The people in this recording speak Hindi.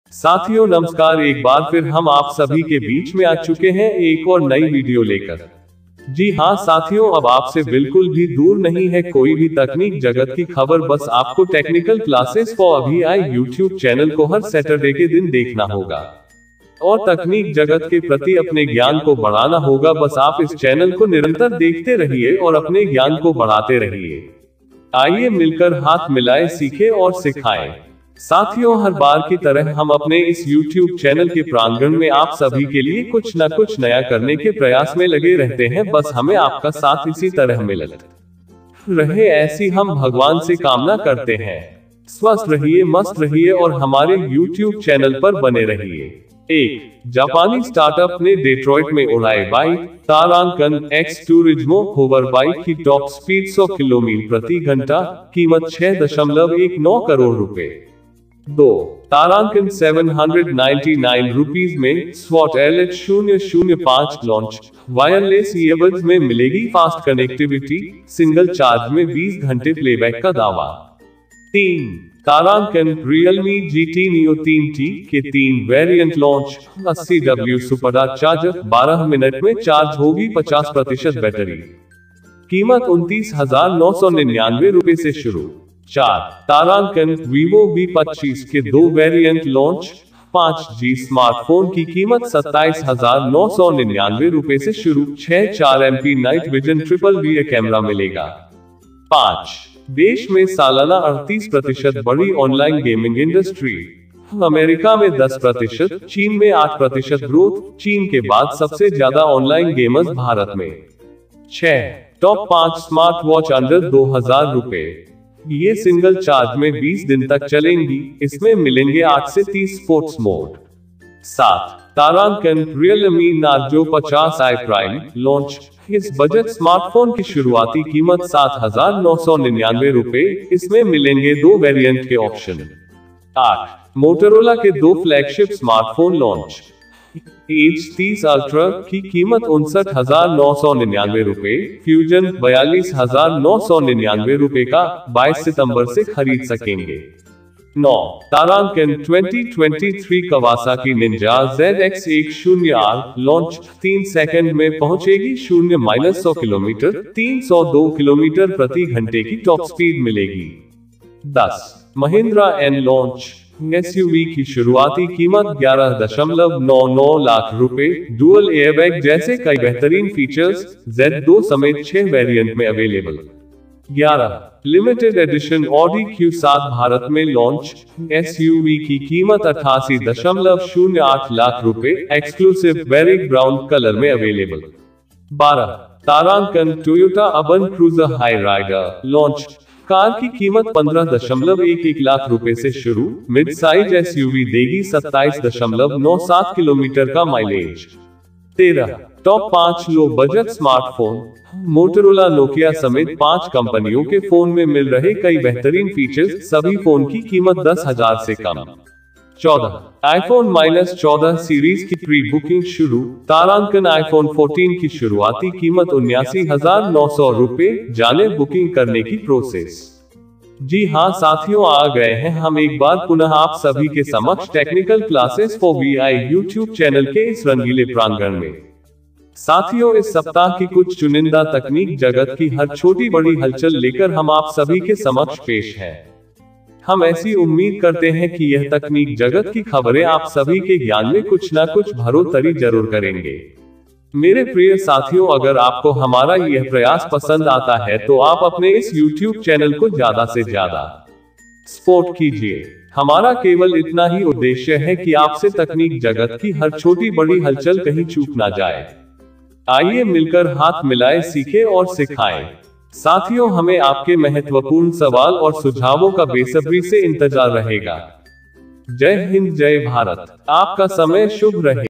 साथियों नमस्कार, एक बार फिर हम आप सभी के बीच में आ चुके हैं एक और नई वीडियो लेकर। जी हाँ साथियों, अब आपसे बिल्कुल भी दूर नहीं है कोई भी तकनीक जगत की खबर, बस आपको technical classes for VI YouTube channel को हर सैटरडे के दिन देखना होगा और तकनीक जगत के प्रति अपने ज्ञान को बढ़ाना होगा। बस आप इस चैनल को निरंतर देखते रहिए और अपने ज्ञान को बढ़ाते रहिए। आइए मिलकर हाथ मिलाए, सीखे और सिखाएं। साथियों हर बार की तरह हम अपने इस YouTube चैनल के प्रांगण में आप सभी के लिए कुछ न कुछ नया करने के प्रयास में लगे रहते हैं। बस हमें आपका साथ इसी तरह मिलता रहे, ऐसी हम भगवान से कामना करते हैं। स्वस्थ रहिए, मस्त रहिए और हमारे YouTube चैनल पर बने रहिए। एक जापानी स्टार्टअप ने डेट्रॉइट में उड़ाए बाइक तारांकन X टूरिज्मो होवर बाइक की टॉप स्पीड 100 किलोमीटर प्रति घंटा, कीमत 6.19 करोड़ रुपए। 2 तारांकन 799 रुपीज में स्वॉट LH005 लॉन्च, वायरलेस ईयरबड्स में मिलेगी फास्ट कनेक्टिविटी, सिंगल चार्ज में 20 घंटे प्लेबैक का दावा। 3 तारांकन Realme GT Neo 3T के 3 variant launch, 80W super charger, 12 minute में चार्ज होगी 50% बैटरी, कीमत 29,999 रुपए से शुरू। 4 तारांकन Vivo V25 के 2 वेरिएंट लॉन्च, 5G स्मार्टफोन की कीमत 27,999 रुपए से शुरू, 6 नाइट विजन ट्रिपल कैमरा मिलेगा। 5 देश में सालाना 38% बढ़ी ऑनलाइन गेमिंग इंडस्ट्री, अमेरिका में 10%, चीन में 8% ग्रोथ, चीन के बाद सबसे ज्यादा ऑनलाइन गेमर्स भारत में। 6 टॉप 5 स्मार्ट वॉच अंडर 2000 रुपए, ये सिंगल चार्ज में 20 दिन तक चलेंगी, इसमें मिलेंगे 8 से 30 स्पोर्ट्स मोड। 7 तारांकन Realme Narzo 50i prime launch, इस बजट स्मार्टफोन की शुरुआती कीमत 7,999 रुपए, इसमें मिलेंगे 2 वेरिएंट के ऑप्शन। 8 मोटोरोला के 2 flagship smartphone launch, H30 ultra की कीमत 59,999 रुपए, फ्यूजन 42,999 रुपए का 22 सितंबर से खरीद सकेंगे। 9 तारांकन 2023 Kawasaki Ninja ZX10R launch, 3 second में पहुंचेगी 0-100 किलोमीटर, 302 किलोमीटर प्रति घंटे की टॉप स्पीड मिलेगी। 10 महिंद्रा N लॉन्च, SUV की शुरुआती कीमत 11.99 लाख रुपए, डुअल एयरबैग जैसे कई बेहतरीन फीचर्स, Z2 समेत 6 वेरिएंट में available. 11 limited edition Audi Q7 भारत में लॉन्च, SUV की कीमत 88.08 लाख रुपए, एक्सक्लूसिव बेरिक ब्राउन कलर में अवेलेबल। 12 तारांकन Toyota Urban Cruiser Hyryder launch, car की कीमत 15.11 लाख रुपए से शुरू, मिड साइज SUV देगी 27.97 किलोमीटर का mileage. 13 top 5 low budget smartphone, Motorola Nokia समेत 5 कंपनियों के फोन में मिल रहे कई बेहतरीन फीचर्स, सभी फोन की कीमत 10,000 से कम। 14 iPhone 14 सीरीज की प्री बुकिंग शुरू, तारांकन iPhone 14 की शुरुआती कीमत 79,900 रुपए, जाने बुकिंग करने की प्रोसेस। जी हाँ साथियों, आ गए हैं हम एक बार पुनः आप सभी के समक्ष technical classes for VI YouTube channel के इस रंगीले प्रांगण में। साथियों इस सप्ताह की कुछ चुनिंदा तकनीक जगत की हर छोटी बड़ी हलचल लेकर हम आप सभी के समक्ष पेश हैं। हम ऐसी उम्मीद करते हैं कि यह तकनीक जगत की खबरें आप सभी के ज्ञान में कुछ न कुछ भरोतरी जरूर करेंगे। मेरे प्रिय साथियों, अगर आपको हमारा यह प्रयास पसंद आता है तो आप अपने इस YouTube चैनल को ज्यादा से ज्यादा सपोर्ट कीजिए। हमारा केवल इतना ही उद्देश्य है कि आपसे तकनीक जगत की हर छोटी बड़ी हलचल कहीं चूक ना जाए। आइए मिलकर हाथ मिलाए, सीखे और सिखाएं। साथियों हमें आपके महत्वपूर्ण सवाल और सुझावों का बेसब्री से इंतजार रहेगा। जय हिंद, जय भारत, आपका समय शुभ रहे।